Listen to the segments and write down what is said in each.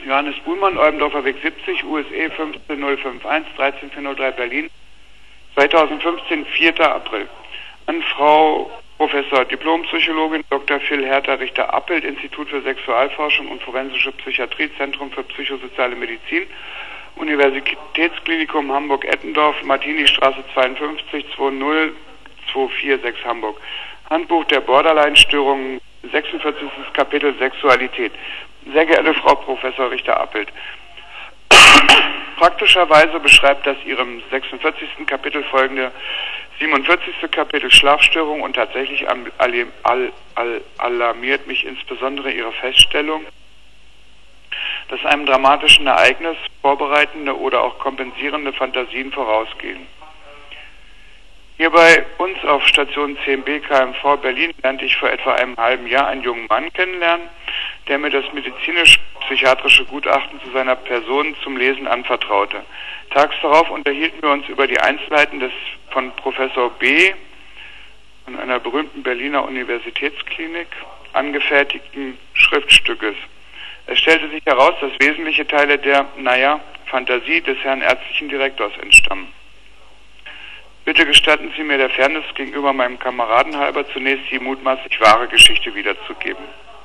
Johannes Buhlmann, Eubendorfer Weg 70, USE 15051, 13403 Berlin, 2015, 4. April. An Frau Professor Diplompsychologin Dr. Phil Hertha Richter-Appelt, Institut für Sexualforschung und Forensische Psychiatrie, Zentrum für Psychosoziale Medizin, Universitätsklinikum Hamburg-Eppendorf, Martini-Straße 52, 20246 Hamburg. Handbuch der Borderline-Störungen, 46. Kapitel Sexualität. Sehr geehrte Frau Professor Richter-Appelt, praktischerweise beschreibt das Ihrem 46. Kapitel folgende 47. Kapitel Schlafstörung und tatsächlich alarmiert mich insbesondere Ihre Feststellung, dass einem dramatischen Ereignis vorbereitende oder auch kompensierende Fantasien vorausgehen. Hier bei uns auf Station 10b KMV Berlin lernte ich vor etwa einem halben Jahr einen jungen Mann kennenlernen, der mir das medizinisch-psychiatrische Gutachten zu seiner Person zum Lesen anvertraute. Tags darauf unterhielten wir uns über die Einzelheiten des von Professor B. von einer berühmten Berliner Universitätsklinik angefertigten Schriftstückes. Es stellte sich heraus, dass wesentliche Teile der, Fantasie des Herrn ärztlichen Direktors entstammen. Bitte gestatten Sie mir der Fairness gegenüber meinem Kameraden halber zunächst die mutmaßlich wahre Geschichte wiederzugeben.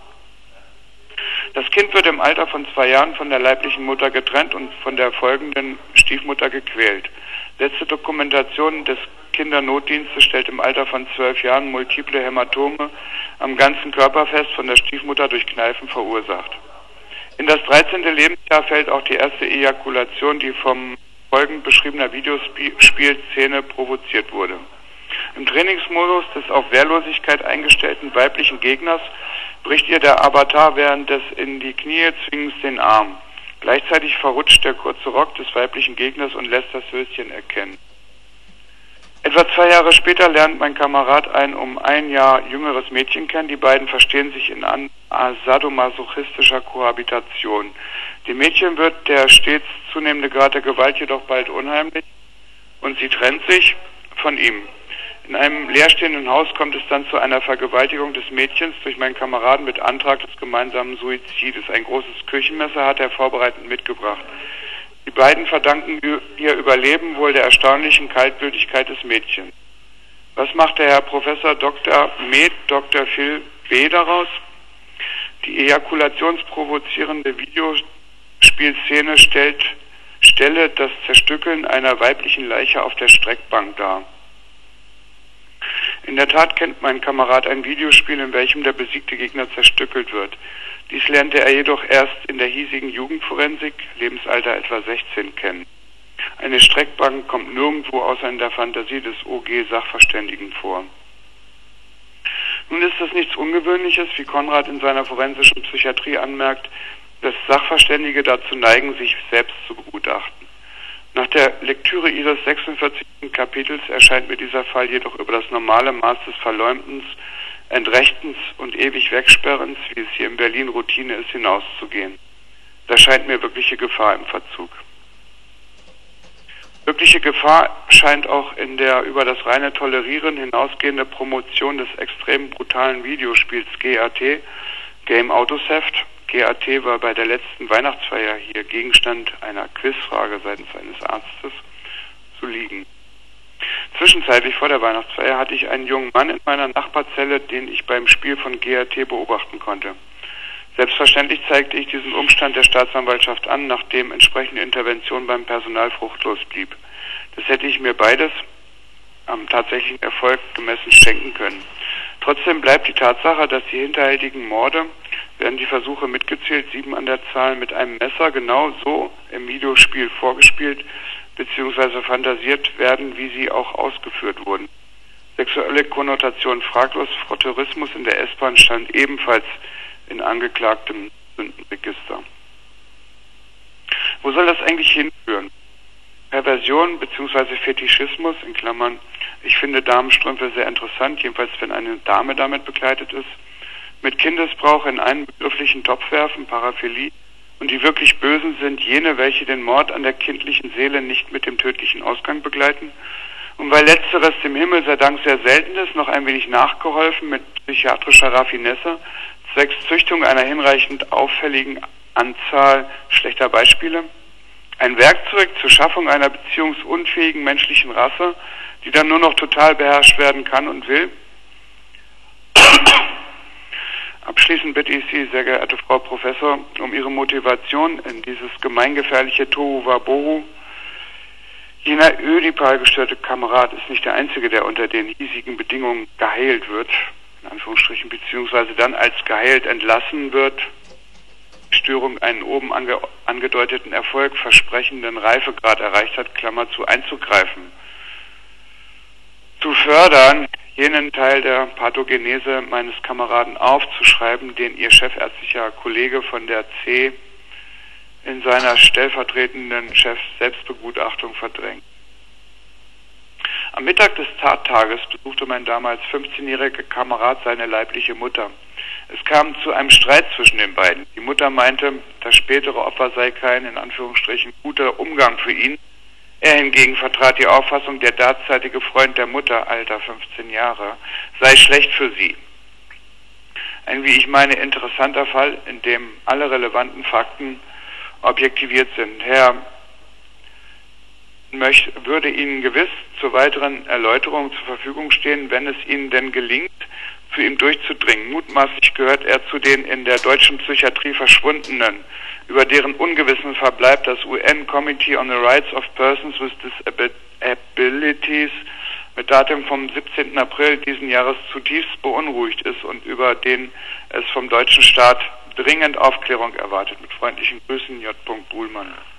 Das Kind wird im Alter von 2 Jahren von der leiblichen Mutter getrennt und von der folgenden Stiefmutter gequält. Letzte Dokumentation des Kindernotdienstes stellt im Alter von 12 Jahren multiple Hämatome am ganzen Körper fest, von der Stiefmutter durch Kneifen verursacht. In das 13. Lebensjahr fällt auch die erste Ejakulation, die vom folgend beschriebener Videospielszene provoziert wurde. Im Trainingsmodus des auf Wehrlosigkeit eingestellten weiblichen Gegners bricht ihr der Avatar während des in die Knie Zwingens den Arm. Gleichzeitig verrutscht der kurze Rock des weiblichen Gegners und lässt das Höschen erkennen. Etwa 2 Jahre später lernt mein Kamerad ein um 1 Jahr jüngeres Mädchen kennen. Die beiden verstehen sich in sadomasochistischer Kohabitation. Dem Mädchen wird der stets zunehmende Grad der Gewalt jedoch bald unheimlich und sie trennt sich von ihm. In einem leerstehenden Haus kommt es dann zu einer Vergewaltigung des Mädchens durch meinen Kameraden mit Antrag des gemeinsamen Suizides. Ein großes Küchenmesser hat er vorbereitend mitgebracht. Die beiden verdanken ihr Überleben wohl der erstaunlichen Kaltblütigkeit des Mädchens. Was macht der Herr Professor Dr. Med. Dr. Phil B. daraus? Die ejakulationsprovozierende Videospielszene stelle das Zerstückeln einer weiblichen Leiche auf der Streckbank dar. In der Tat kennt mein Kamerad ein Videospiel, in welchem der besiegte Gegner zerstückelt wird. Dies lernte er jedoch erst in der hiesigen Jugendforensik, Lebensalter etwa 16, kennen. Eine Streckbank kommt nirgendwo außer in der Fantasie des OG-Sachverständigen vor. Nun ist es nichts Ungewöhnliches, wie Konrad in seiner forensischen Psychiatrie anmerkt, dass Sachverständige dazu neigen, sich selbst zu begutachten. Nach der Lektüre ihres 46. Kapitels erscheint mir dieser Fall jedoch über das normale Maß des Verleumdens, Entrechtens und ewig Wegsperrens, wie es hier in Berlin Routine ist, hinauszugehen. Da scheint mir wirkliche Gefahr im Verzug. Wirkliche Gefahr scheint auch in der über das reine Tolerieren hinausgehende Promotion des extrem brutalen Videospiels GAT, Game Auto Theft. GAT war bei der letzten Weihnachtsfeier hier Gegenstand einer Quizfrage seitens eines Arztes zu liegen. Zwischenzeitlich vor der Weihnachtsfeier hatte ich einen jungen Mann in meiner Nachbarzelle, den ich beim Spiel von GAT beobachten konnte. Selbstverständlich zeigte ich diesen Umstand der Staatsanwaltschaft an, nachdem entsprechende Intervention beim Personal fruchtlos blieb. Das hätte ich mir beides am tatsächlichen Erfolg gemessen schenken können. Trotzdem bleibt die Tatsache, dass die hinterhältigen Morde, werden die Versuche mitgezählt, 7 an der Zahl, mit einem Messer genau so im Videospiel vorgespielt bzw. fantasiert werden, wie sie auch ausgeführt wurden. Sexuelle Konnotation fraglos, Frotteurismus in der S-Bahn stand ebenfalls in angeklagtem Sündenregister. Wo soll das eigentlich hinführen? Perversion bzw. Fetischismus, in Klammern, ich finde Damenstrümpfe sehr interessant, jedenfalls wenn eine Dame damit begleitet ist, mit Kindesbrauch in einen begrifflichen Topf werfen, Paraphilie, und die wirklich Bösen sind jene, welche den Mord an der kindlichen Seele nicht mit dem tödlichen Ausgang begleiten. Und weil Letzteres dem Himmel sei Dank sehr selten ist, noch ein wenig nachgeholfen mit psychiatrischer Raffinesse, zwecks Züchtung einer hinreichend auffälligen Anzahl schlechter Beispiele. Ein Werkzeug zur Schaffung einer beziehungsunfähigen menschlichen Rasse, die dann nur noch total beherrscht werden kann und will. Abschließend bitte ich Sie, sehr geehrte Frau Professor, um Ihre Motivation in dieses gemeingefährliche Tohuwabohu. Jener ödipal-gestörte Kamerad ist nicht der Einzige, der unter den hiesigen Bedingungen geheilt wird, in Anführungsstrichen, beziehungsweise dann als geheilt entlassen wird. Die Störung einen oben angedeuteten Erfolg versprechenden Reifegrad erreicht hat, Klammer zu, einzugreifen. Zu fördern, jenen Teil der Pathogenese meines Kameraden aufzuschreiben, den Ihr chefärztlicher Kollege von der C in seiner stellvertretenden Chef-Selbstbegutachtung verdrängt. Am Mittag des Tattages besuchte mein damals 15-jähriger Kamerad seine leibliche Mutter. Es kam zu einem Streit zwischen den beiden. Die Mutter meinte, das spätere Opfer sei kein, in Anführungsstrichen, guter Umgang für ihn. Er hingegen vertrat die Auffassung, der derzeitige Freund der Mutter, Alter 15 Jahre, sei schlecht für sie. Ein, wie ich meine, interessanter Fall, in dem alle relevanten Fakten objektiviert sind. Herr würde Ihnen gewiss zur weiteren Erläuterung zur Verfügung stehen, wenn es Ihnen denn gelingt, zu ihm durchzudringen. Mutmaßlich gehört er zu den in der deutschen Psychiatrie Verschwundenen, über deren ungewissen Verbleib das UN Committee on the Rights of Persons with Disabilities mit Datum vom 17. April diesen Jahres zutiefst beunruhigt ist und über den es vom deutschen Staat dringend Aufklärung erwartet. Mit freundlichen Grüßen, J. Buhlmann.